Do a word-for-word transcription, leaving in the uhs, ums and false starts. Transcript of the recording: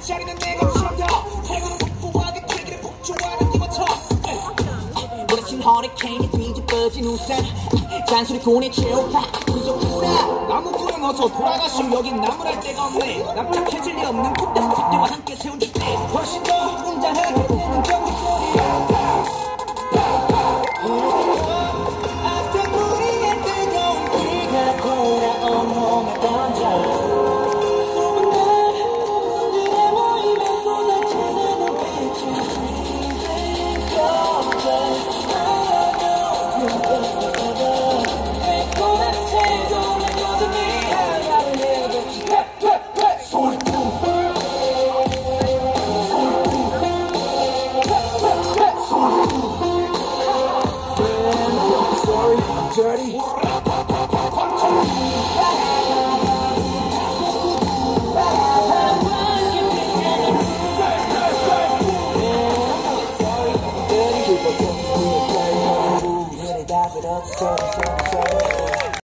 자리는 내가 피한다. 태그는 폭포하게 태기를 폭주하는 기관차. 부딪힌 허리케인이 뒤집어진 우산. 잔소리 고뇌 채우파 부족하다. 나무 불은 어서 돌아가시오. 여긴 나무랄 데가 없네. 납작해질 리 없는 콧대 콧대와 함께 세운 주대. 훨씬 더 웅장하게 되는 경기 소리야. 앞에 우리의 뜨거운 비가 돌아온 몸에 던져. Dirty. Dirty.